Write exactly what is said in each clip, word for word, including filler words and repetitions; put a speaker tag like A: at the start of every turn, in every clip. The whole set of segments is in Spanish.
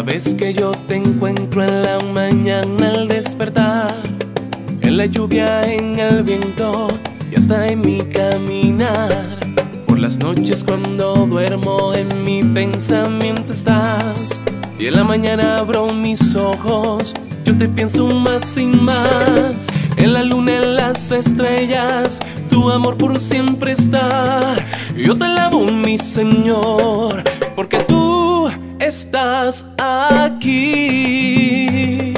A: vez que yo te encuentro en la mañana al despertar, en la lluvia, en el viento y hasta en mi caminar. Por las noches cuando duermo en mi pensamiento estás, y en la mañana abro mis ojos, yo te pienso más y más. En la luna, en las estrellas, tu amor por siempre está. Yo te alabo, mi Señor, porque tú estás aquí.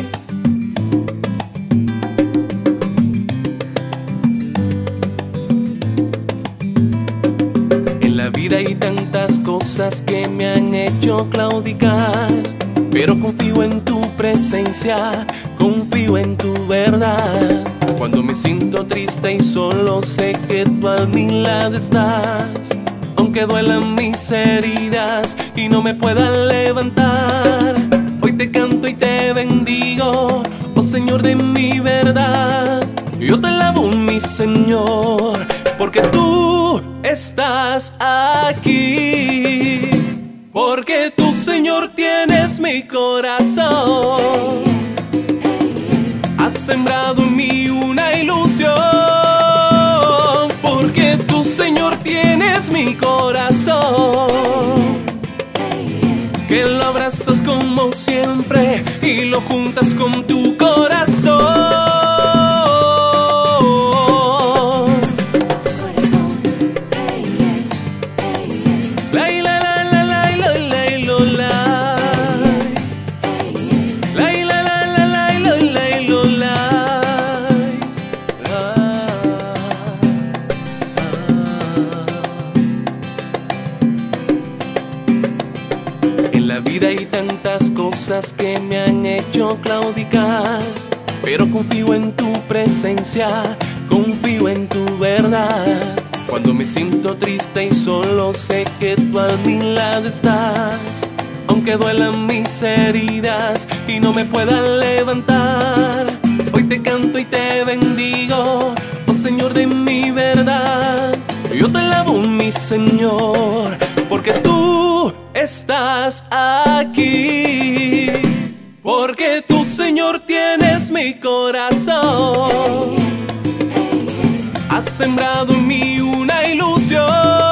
A: En la vida hay tantas cosas que me han hecho claudicar, pero confío en tu presencia, confío en tu verdad. Cuando me siento triste y solo, sé que tú a mi lado estás. Aunque duelan mis heridas y no me puedan levantar, hoy te canto y te bendigo, oh Señor de mi verdad. Yo te alabo, mi Señor, porque tú estás aquí. Porque tú, Señor, tienes mi corazón. Has sembrado en mí una ilusión. Porque tú, Señor, tienes mi corazón, que lo abrazas como siempre y lo juntas con tu corazón. En la vida hay tantas cosas que me han hecho claudicar, pero confío en tu presencia, confío en tu verdad. Cuando me siento triste y solo, sé que tú a mi lado estás. Aunque duelan mis heridas y no me puedan levantar, hoy te canto y te bendigo, oh Señor de mi verdad. Yo te alabo, mi Señor, porque tú estás aquí. Porque tú, Señor, tienes mi corazón. Has sembrado en mí una ilusión.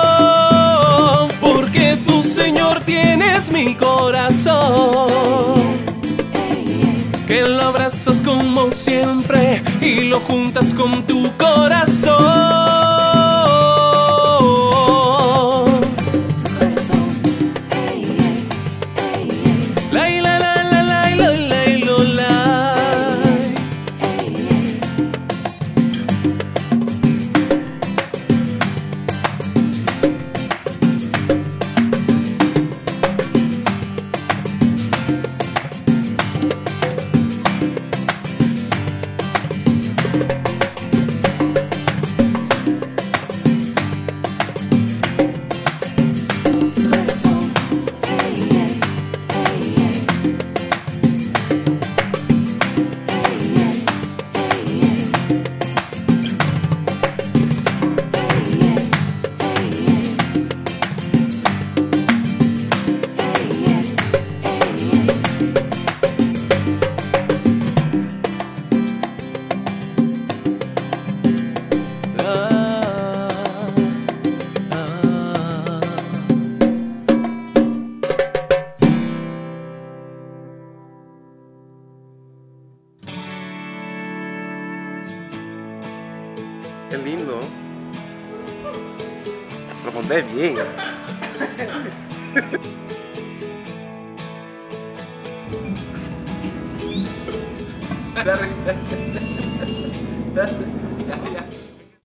A: Porque tú, Señor, tienes mi corazón, que lo abrazas como siempre y lo juntas con tu corazón.
B: Qué lindo. Lo conté bien. Dale, dale, dale.